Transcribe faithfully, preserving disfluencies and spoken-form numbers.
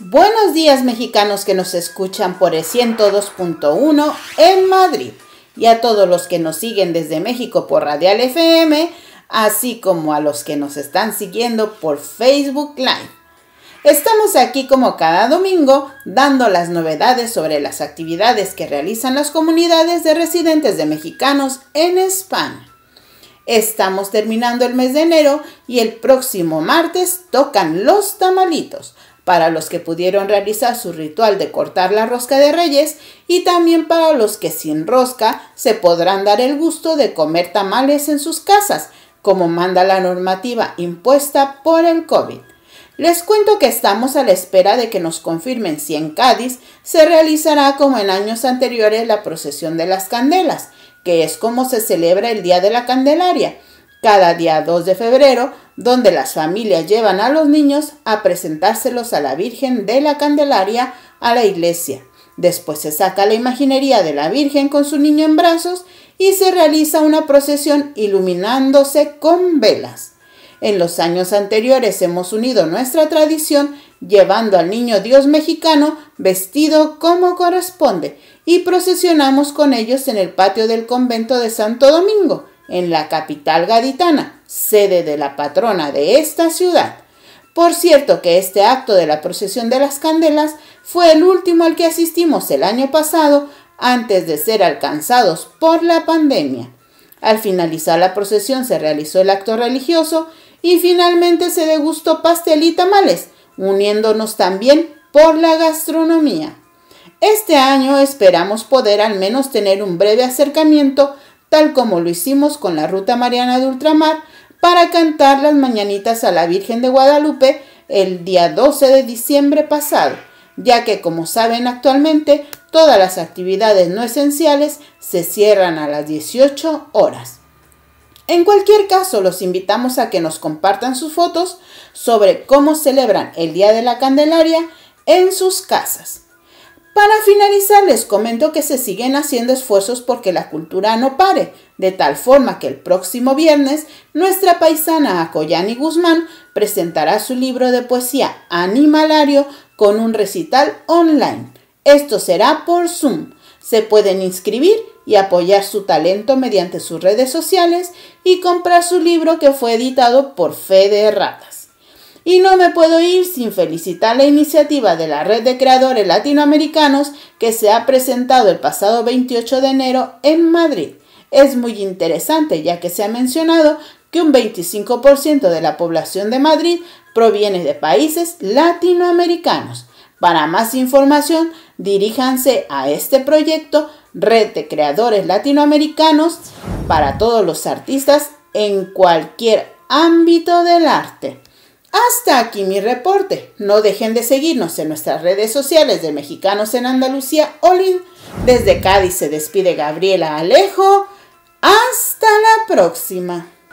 Buenos días, mexicanos que nos escuchan por el ciento dos punto uno en Madrid, y a todos los que nos siguen desde México por Radial F M, así como a los que nos están siguiendo por Facebook Live. Estamos aquí como cada domingo dando las novedades sobre las actividades que realizan las comunidades de residentes de mexicanos en España. Estamos terminando el mes de enero y el próximo martes tocan los tamalitos, para los que pudieron realizar su ritual de cortar la rosca de Reyes y también para los que sin rosca se podrán dar el gusto de comer tamales en sus casas, como manda la normativa impuesta por el COVID. Les cuento que estamos a la espera de que nos confirmen si en Cádiz se realizará como en años anteriores la procesión de las candelas, que es como se celebra el Día de la Candelaria, cada día dos de febrero, donde las familias llevan a los niños a presentárselos a la Virgen de la Candelaria a la iglesia. Después se saca la imaginería de la Virgen con su niño en brazos y se realiza una procesión iluminándose con velas. En los años anteriores hemos unido nuestra tradición llevando al niño Dios mexicano vestido como corresponde y procesionamos con ellos en el patio del convento de Santo Domingo, en la capital gaditana, sede de la patrona de esta ciudad. Por cierto que este acto de la procesión de las candelas fue el último al que asistimos el año pasado antes de ser alcanzados por la pandemia. Al finalizar la procesión se realizó el acto religioso y finalmente se degustó pastel y tamales, uniéndonos también por la gastronomía. Este año esperamos poder al menos tener un breve acercamiento, tal como lo hicimos con la Ruta Mariana de Ultramar, para cantar las mañanitas a la Virgen de Guadalupe el día doce de diciembre pasado, ya que, como saben actualmente, todas las actividades no esenciales se cierran a las dieciocho horas. En cualquier caso, los invitamos a que nos compartan sus fotos sobre cómo celebran el Día de la Candelaria en sus casas. Para finalizar, les comento que se siguen haciendo esfuerzos porque la cultura no pare, de tal forma que el próximo viernes nuestra paisana Acoyani Guzmán presentará su libro de poesía Animalario con un recital online. Esto será por Zoom. Se pueden inscribir y apoyar su talento mediante sus redes sociales y comprar su libro que fue editado por Fe de Ratas. Y no me puedo ir sin felicitar la iniciativa de la Red de Creadores Latinoamericanos que se ha presentado el pasado veintiocho de enero en Madrid. Es muy interesante ya que se ha mencionado que un veinticinco por ciento de la población de Madrid proviene de países latinoamericanos. Para más información, diríjanse a este proyecto Red de Creadores Latinoamericanos para todos los artistas en cualquier ámbito del arte. Hasta aquí mi reporte. No dejen de seguirnos en nuestras redes sociales de Mexicanos en Andalucía Olin. Desde Cádiz se despide Gabriela Alejo. Hasta la próxima.